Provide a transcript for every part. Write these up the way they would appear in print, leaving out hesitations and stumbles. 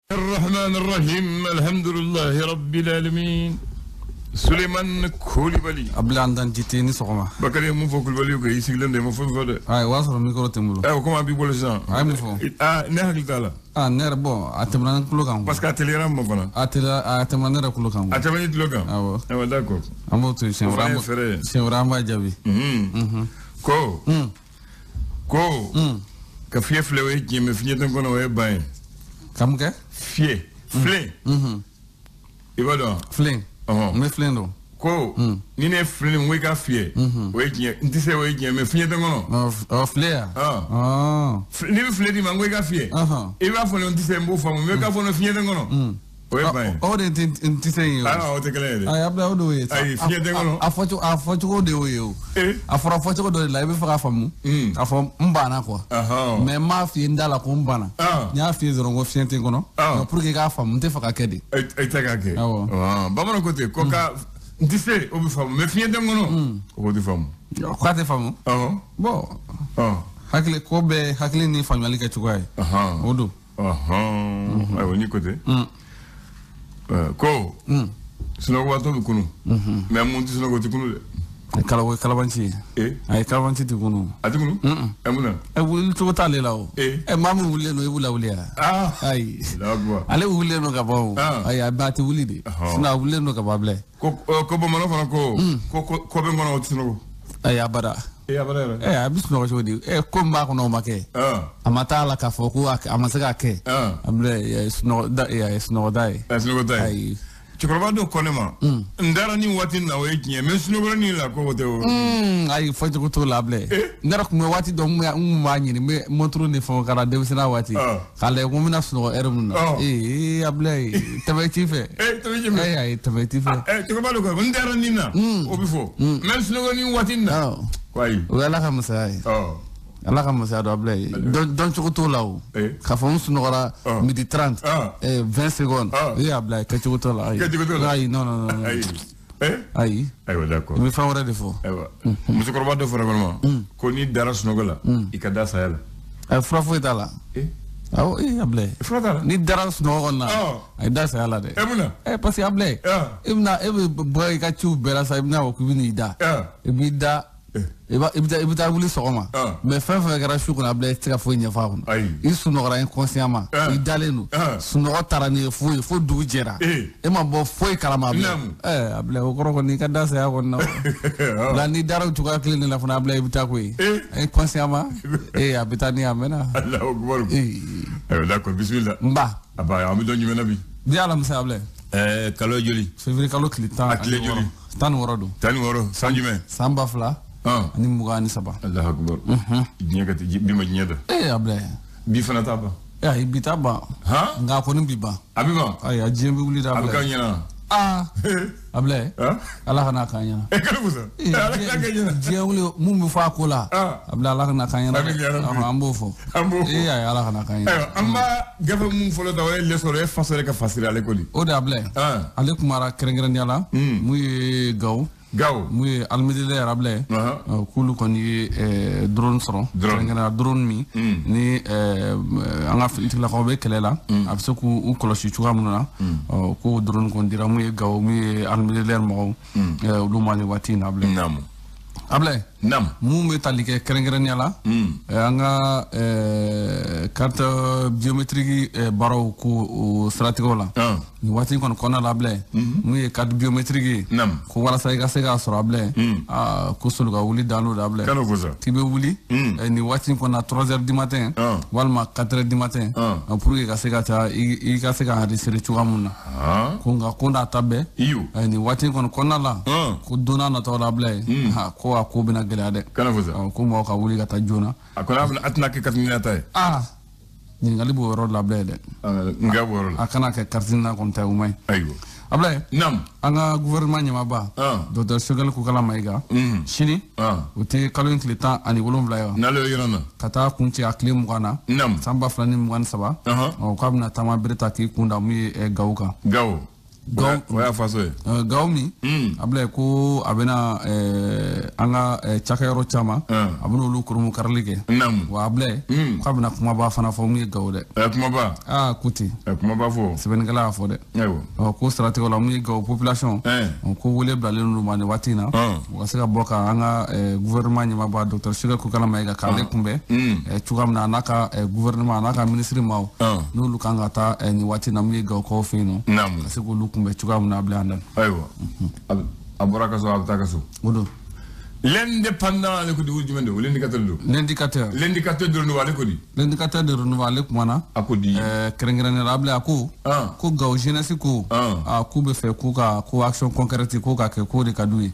الرحمن الرحيم الحمد لله رب العالمين سليمان كوليبالي abla andan jiteni sokoma bakari mo fo Koulibaly ko yisiglen de mo fo de ay wasoro micro temulo comment bi bol gens ay mo fo ne hakilta la ner bon atemna kulo kan parce que telegram mo fana atemna ner kulo kan atemna kulo kan awo d'accord amo to semramba jabi ko ka fief le we jime finyeten kono we baye kam ke fie flin ibado flin me flin do ko ni ne flin we ka fie we jime ntise we jime finyeten kono flair ni flin di mango ka fie e ba fo no ntise mbo fo me ka fo no finyeten kono we baye o de ntise yo o te kele ay abla o do we ay finyeten kono afocho ko de we yo afora focho ko do la be fa famu afo mbana quoi mais ma fi ndala ko mbana nya fi zoro ngo finyeten kono pour que ka famu te fa ka kedi ay ta ka ke ba mo ko te ko ka ntise o be famu mais finyeten kono ko di famu ko te famu bon hakle ko be hakle ni famali ka chugay odo ay woni ko te ko sino wato bi kunu mais mun sino ko ti kunu de kalabanci ay kalabanci ti kunu atikunu amuna wul to tale lawo mamu wulle no wula wuliya ay ale wulle no gabo ay abati wulide sina wulle no gabable ko bo mono fana ko be ngono sino ay abada abisno ko jodi ko ma ko no make amata la ka foku amasaka ke amle sno da sno dai ay chikoroba do konema ndara ni wati na we kinye mesno ni la ko wote ay faji ko to lable ndara ko me wati do mu ma nyini me montro ni fo kala de sina wati kala ko mina sno erum able tabe tife ay tabe tife chikoroba do ko ndara ni na obifo mesno ni wati na kwai wala ka musai ala ka musa do able don choko to lawo ka fo sno gora midi 30 20 secondes able ka choko to la ay non ay d'accord mi fa wara defo musu ko ba do fo vraiment ko ni dara sno gola ikada sayala ay frafo itala aw able frata ni dara sno gonna ay da sayala de emuna parce que able ibna boy ka chu bela sa ibna ko bini da ibida ibita wuli sogoma mais fin gara shu kuna bla tika fo nya fa kuna isu no gara inconsciemment idalenu suno tarani fo du jera e ma bo fo kalama bla abla o koro ni kada sa ya wonna la ni dara tuka clean la funa bla ibita ko inconsciemment abita ni amena Allahu akbar d'accord bismillah mba aba am do nyumena bi diala msa bla kalo joli février kalo clitan akle joli tan woro sanjume samba fla ani mugani saba Allahu akbar nyegati bima nyeda able bi fana taba ibita ba nga ko ni biba abiba ay ajembe wuli da able abkanyana able ala kana kanyana kalabusa ala kanyana je wuli mumbu fa ko la able ala kana kanyana ambo fo ay ala kana kanyana amma gafa mum folo da wala le sore fasore ka fasira le koli o da able ale kumara kerengren yala muy gaw muy almidile rable kulu koni drone soro ngena drone mi ni anga fitila ko be kelela abse ku u kolosi chuga munna ko drone kon dira muy gaw muy almidile mo lu mani watina able able mu metalike kerengren yala anga carte biométrique baro ku stratégique la ni wati kon kona la ble mu carte biométrique ko wala sa ga sega soro able ko sulu ga wuli dalo da able tibe wuli ni wati kon na 3h du matin walma 4h du matin pour que ga sega ta i ga sega enregistrer chuamuna ko nga konda tabe ni wati kon kona la ko dona na to la ble ko ko bina gele kana fuza ko mo ka wuli ka ta jona akona atna ke katmina tay ni ngali bo ro la blede nga bo ro akana ke kartina kon tay umay aywo ablay nam anga gouvernement nyama ba docteur Segal ko kala maiga shini uti kalon klita ani wolum blayo nalo yorana kata kunti akle mugana samba flani mugan saba o kabna tama berta ki kunda mi gawuka gaw gaw mi abla ko abena anga chakayro chama abuna olu kurumu karlige wa abla ko abena kuma ba fana fo mi gaw de kuma ba kuti kuma ba fo sebenegala fo de ko stratégie la mi gaw population ko wole blale no mane watina wa sega boka anga gouvernement nyama ba docteur Sugar ko kala mayga kale kumbe chugam na naka gouvernement naka ministre maw no lu kanga ta ni watina mi gaw ko fino sego lu kumbe chugam na blanda aywa aboraka so abtaka so wodo l'indépendant le ko di wujumende l'indicateur de renouveau ko di l'indicateur de renouveau ko mana akodi kerengene rable ako ko gaw jeunesse ko ko be fe ko ka ko action concrète ko ka ke ko de kadui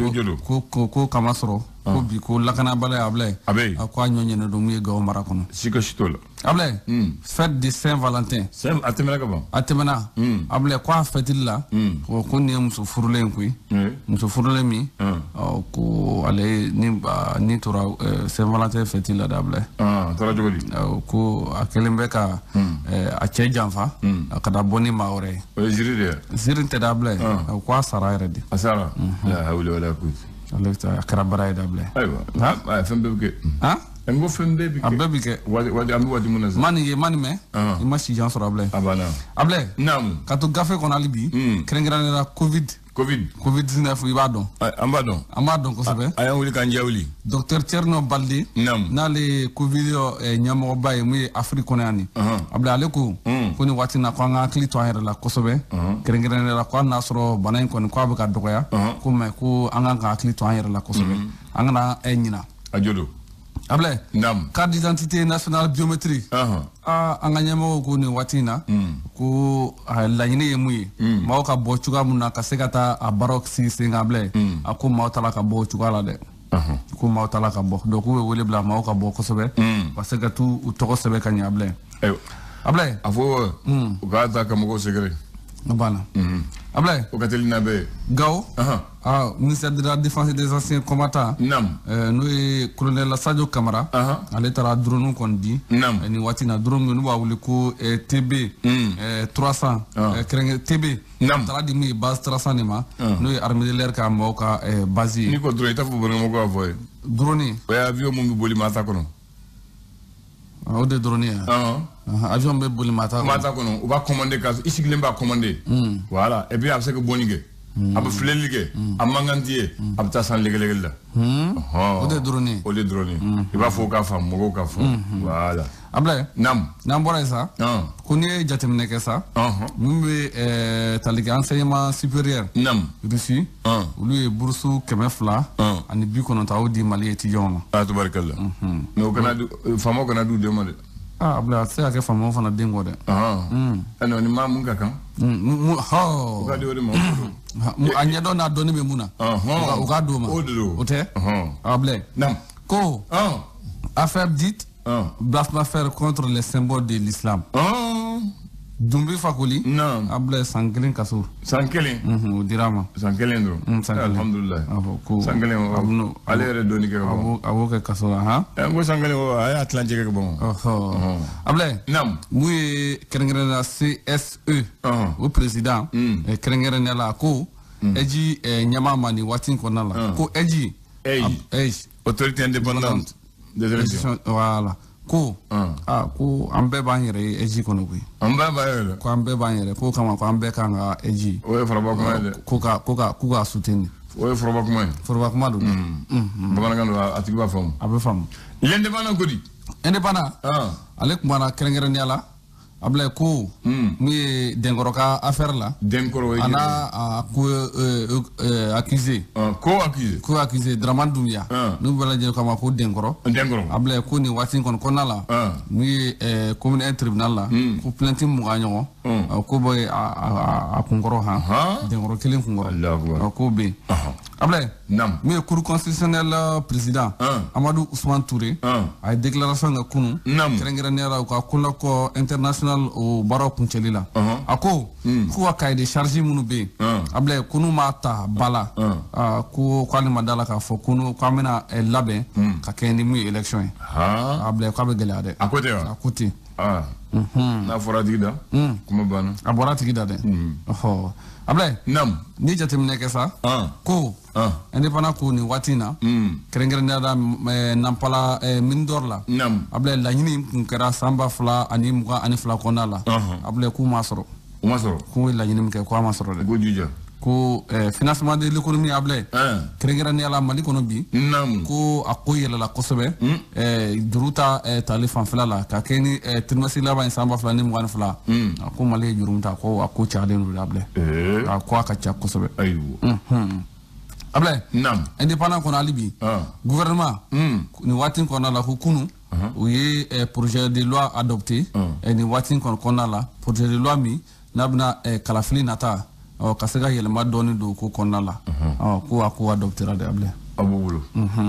ko kamasoro ko bi ko lakana bala able ko anyonye no do mi gaw mara kono siko shitola able fête de Saint-Valentin atemena ka ba atemena able ko fête la ko ne muso furulen ko muso furulen mi ko ale ni tora Saint-Valentin fête la dable tora jogodi ko akelembe ka a che janfa kada boni maore zirinte dable ko sara redi asara la hawla wala quwwata alekta karabara dable aywa fembe ngo fembe bike wadi ambi wadi munaza mani me imashi jan sura able able nam kato gafe kon alibi krengirane la covid 19 ibadon ambadon ko sabe ayan wuli kan jawli docteur Tierno Balde na le covid nyamo bay muy afrique konani able ale ko ni wati na ko nga klito ayre la ko sabe krengirane la ko nasro banan ko ko abaka dokoya ko me ko anga nga klito ayre la ko sabe anga na enyina ajodo able carte d'identité nationale biométrique anga nyamo ko ni watina ko la nyine yemu ma ka bo chuga munna ka segata a barok si singable ako ma tala ka bo chuga la de ko ma tala ka bo do ko wele bla ma ka bo ko sobe parce que tout to ko sobe ka nyable able afo ga ta ka mo ko segre bana able o katelina be gaw ministère de la défense et des anciens combattants nous colonel Sadio Camara ale tara drone kon di ni watina drone no ba wuli ko TB 300 TB tara di mi base 300 ni ma no armée de l'air ka mo ka base ni ko drone ta fo bon mo ko avoy drone o avion mo mi boli mata kono o de drone avion be boli mata kono o ba commander ka isigile ba commander voilà et puis avec que bonige aba flellige amangantie abta san legele la o de drone iba fo ka fam mo ka fam voilà able nam bora ça ko ne jatemne ke ça mumbe taliga enseignement supérieur russi lui boursu kemefla ani bi kono tawdi mali étudiant tabarakallah no kana famo kana du demande abla c'est à que famo fana dengo de ano ni mamu kan ho ga de mo anya do na do ne memuna o ga do ma o te able nam ko affaire dite blasphème affaire contre les symboles de l'islam Dumbi Fakoli able sankelin kaso sankelin dirama sankelin do alhamdulillah sankelin abno alere doni ke bon avoka kaso ngo sankelin o ay atlantique ke bon able nam muy kerengere CSE au président kerengere la ko eji nyama mani watin konala ko eji autorité indépendante des élections voilà ko ko ambe banyere eji kono ko ambe bayere ko ambe banyere ko kama ko ambe kanga eji o foroba ko ka soutenu o foroba ko do bana gando atiki ba fam abe fam l'indépendant ko di indépendant alek mana kerengere nyala able ko mi dengoroka affaire la dengoro ana ko accusé ko accusé Dramane Doumbia nous bala je kama ko dengoro able ko ni watin kon konala mi commune un tribunal la ko plainte mu ganyo ko boy a kongoro dengoro kelen kongoro ko be able nam mi cour constitutionnel président Amadou Ousmane Touré a déclaration ga kunu kerengere nera ko kunla ko international o baro kunchelila ako ko kayde charge munu be able kunu mata bala ko kwali madala ka fo kunu kwamena labe ka kendi mu election able ko be gelade akote Ah. N'a fɔra tigi da. Kuma banna. A bɔra tigi da dɛ. Ɔhɔ. Ablaye. Naam. Ni jateminɛ kɛ sa. Ko. Indépendant ko ni waati na. Kɛrɛnkɛrɛnnenya la Nampala mine d'or la. Naam. Ablaye laɲini kun kɛra san 2022 kɔnɔna la. Ablaye k'u ma sɔrɔ. U ma sɔrɔ. K'u ye laɲini min kɛ k'u ma sɔrɔ dɛ. Ko juja. Ko financement de l'économie Ablaye. Kɛrɛnkɛrɛnnenya la Mali kɔnɔ bi. Naam. Ko a ko yɛlɛla kosɛbɛ. Juru ta tali fanfɛla la ka kɛ ni trimestre laban in san 2022. A ko Mali ye juru ta ko a ko cayalen don Ablaye. A ko a ka ca kosɛbɛ. Ayiwa. Ablaye. Naam. Indépendant kɔnɔ hali bi. Gouvernement. Ni waati kɔnɔna la ko kunu. U ye projet de loi adopté. Ni waati kɔnɔna la projet de loi min n'a bɛna kalafili nata. Ka se ka yɛlɛma dɔɔni don ko kɔnɔna la. Ko a ko adoptera de Ablaye. A b'u bolo.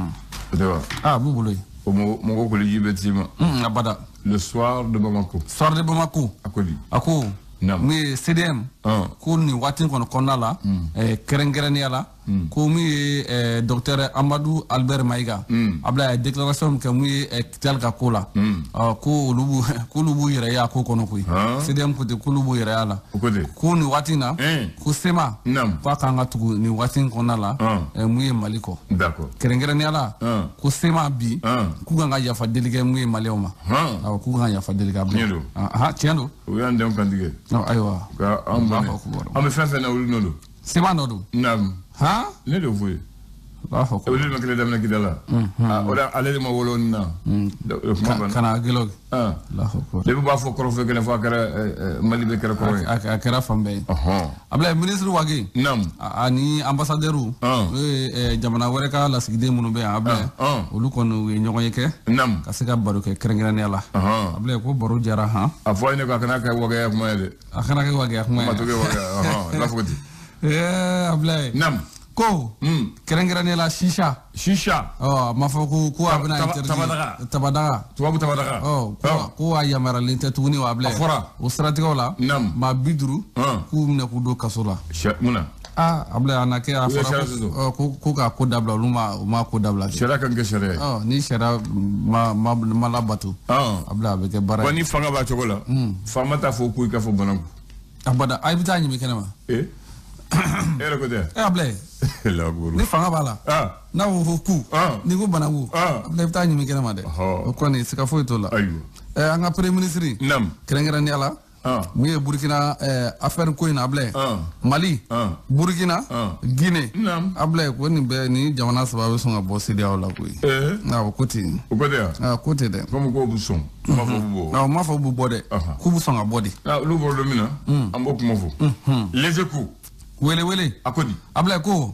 A b'u bolo. O mɔgɔ koliji bɛ t'i ma. Abada. Le soir de Bamako. Soir de Bamako. A ko di. A ko. Mun ye CDM. Ko nin waati kɔnɔna la. Kɛrɛnkɛrɛnnenya la. Ko mun ye docteur Amadou Albert Maïga. Ablaye déclaration min kɛ mun ye Kital ka ko la. Ko olu b'u yɛrɛ ye a ko kɔnɔ koyi. CDM ko ten k'olu b'u yɛrɛ ye a la. Ko nin waati in na. Ko SEMA. K'a kan ka tugu nin waati in kɔnɔna la. Mun ye Mali kɔ. Kɛrɛnkɛrɛnnenya la. Ko SEMA bi. K'u kan ka yafa deli kɛ mun ye maliyɛnw ma. K'u kan ka yafa deli kɛ Ablaye. Tiɲɛ don. O y'an denw kantigɛ. Ayiwa. An bɛ fɛn fɛn na olu nɔ don. SEMA nɔ don. Naam. Ne de f'u ye. Olu de ma kelen daminɛ kita la. O la ale de ma wolo nin na. Kana gelo. Ne b'a fɔ kɔrɔfɔ kɛnɛ fɔ a kɛra Mali bɛ kɛra kɔrɔ ye. A kɛra fan bɛɛ ye. Ablaye ministre Wage. Naam. Ani ambassadeur u. Jamana wɛrɛ ka lasigiden minnu bɛ yan Ablaye. Olu kɔni u ye ɲɔgɔn ye kɛ. Naam. Ka se ka baro kɛ kɛrɛnkɛrɛnnenya la. Ablaye ko baro jara han. A fɔ a ye ne ko a kana kɛ wagaya kuma ye dɛ. A kana kɛ wagaya kuma ye. Ma to kɛ wagaya. La fɔ ten. Ablaye. Naam. Ko kɛrɛnkɛrɛnnenya la shisha ma fɔ ko a bɛna tabadaga tubabu tabadaga ko a yamaralen tɛ tuguni wa Ablaye o siratigɛw la maa 50 k'u minɛ k'u don kaso la munna Ablaye a na kɛ a fɔra ko k'a ko dabila olu ma ko dabila sariya kan kɛ sariya ye ni sariya ma labato Ablaye a bɛ kɛ baara ye ni fanga b'a cogo la faama t'a fɔ ko i ka fɔ Banaku abada a bɛ taa ɲimi kɛnɛ ma yɛrɛ ko tɛ Ablaye ni fanga b'a la n'a ko ku ni ko Banaku Ablaye i bɛ taa ɲimi kɛnɛ ma dɛ o kɔni siga foyi t'o la an ka premier ministre kɛrɛnkɛrɛnnenya la mun ye Burkina affaire ko in Ablaye Mali Burkina Guinée Ablaye ko nin bɛɛ ni jamana saba bɛ sɔn ka bɔ CEDEAO la koyi o ko ten o ko tɛ ko ten dɛ comme ko bɛ sɔn ma fɔ b'u bɔ ma fɔ b'u bɔ dɛ k'u bɛ sɔn ka bɔ de olu bɔra don min na an b'o kuma fɔ les échos wele a ko di Ablaye ko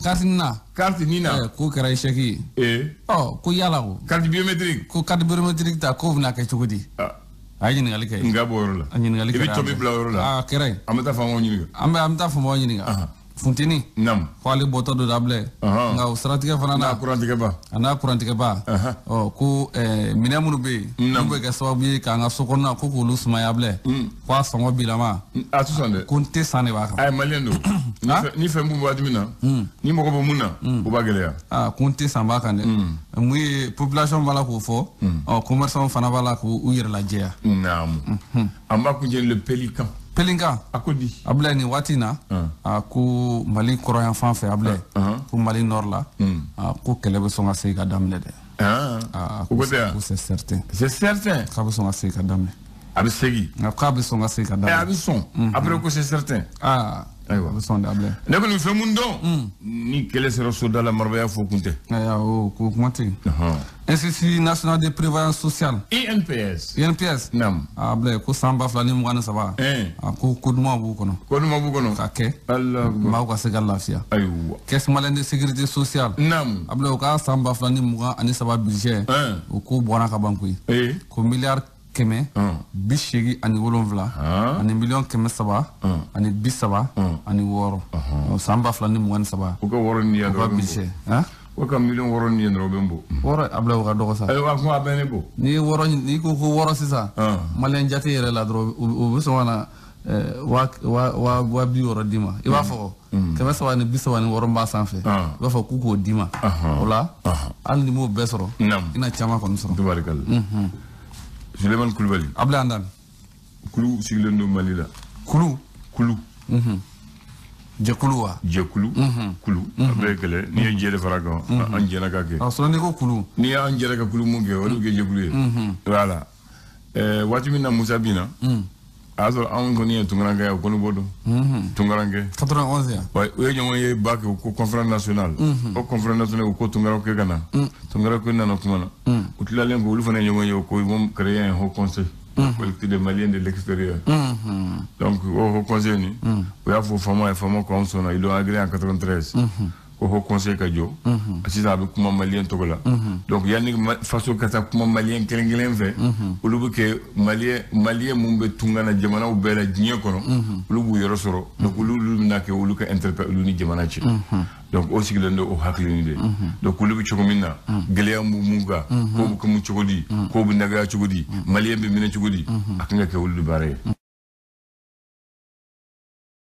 carte nina ko kɛra échec ye ko yala ko carte biométrique ta ko bɛna kɛ cogo di a ye ɲininkali kɛ nga bɔ yɔrɔ la a ɲininkali kɛra i bɛ tobi bila yɔrɔ la kɛra yen an bɛ taa faamaw ɲininka an bɛ taa faamaw ɲininka funteni ko ale bɔtɔ don Ablaye nka o siratigɛ fana n'a kurantigɛba ko minɛn minnu bɛ yen n'u bɛ kɛ sababu ye k'an ka so kɔnɔna ko k'olu sumaya Ablaye ko a sɔngɔ bilama a tɛ sɔn dɛ ko n tɛ san de b'a kan a ye maliyɛn don ni fɛn b'u waati min na ni mɔgɔ bɛ mun na o b'a gɛlɛya ko n tɛ san b'a kan dɛ mun ye population b'a la k'o fɔ commerçant fana b'a la k'u yɛrɛ lajɛya an b'a kun jɛ le Pelinka a ko di Ablaye ni waati na ko Mali kɔrɔyan fan fɛ Ablaye ko Mali nord la ko kɛlɛ bɛ sɔn ka segin ka daminɛ dɛ ko tɛ ko c'est certain k'a bɛ sɔn ka segin ka daminɛ a bɛ segin k'a bɛ sɔn ka segin ka daminɛ a bɛ sɔn après ko c'est certain ayiwa a bɛ sɔn de Ablaye ne kɔni fɛn mun dɔn ni kɛlɛ sera soda la marabaya fɔ kun tɛ ko kuma tɛ Institut national de prévoyance sociale INPS Ablaye ko san 2023 ko duman b'u kɔnɔ ka kɛ maaw ka se ka lafiya caisse malienne de sécurité sociale Ablaye o ka san 2023 budget o ko bɔra ka ban koyi ko miliyari 187 ani miliyɔn 330 ani 30 ani 6 san 2023 o ka wɔɔrɔ ni yan dɔrɔn budget o ka miliyɔn 6 ni yan dɔrɔn bɛ n bɔ wɔɔrɔ Ablaye o ka dɔgɔ sa kuma a bɛ ne bɔ n'i ko wɔɔrɔ sisan maliyɛn jate yɛrɛ la dɔrɔn o bɛ sɔn ka na wa 60 d'i ma i b'a fɔ 330 ni 36 b'a sanfɛ i b'a fɔ k'o d'i ma o la hali ni m'o bɛɛ sɔrɔ i na caman kɔni sɔrɔ Suleiman Koulibaly Abla Andan Kulu sigilen do Mali la Kulu Jekuluwa Kulu abe kele ni ye jere faraga an jena ka ke so ne ko Kulu ni ya an jere ka Kulu mun ke wala ke Jekulu voilà wati min na Musa Bina azo an goni tungaranga ya ko no bodo tungaranga 91 ya ouais o ye ye bac ko conférence nationale o conférence nationale ko tungaranga ke kana tungaranga ko nana kuma na utla len ko lu fana ye ko mom créer un haut conseil collectif des Maliens de l'extérieur donc au haut conseil ni o ya fo fama comme son il a agréé en 93 au haut conseil kajo assisa be kuma malien togola donc yani façon kata kuma malien kelengelen fe ulubu ke malien mumbe tungana jamana u bela jinye kono ulubu yoro soro donc ulubu na ke uluka interpelle ni jamana ci donc aussi que le au hakli ni donc ulubu chokomina geleya muga ko bu ko mu chogodi ko bu naga chogodi malien be mina chogodi akanga ke ulubu bare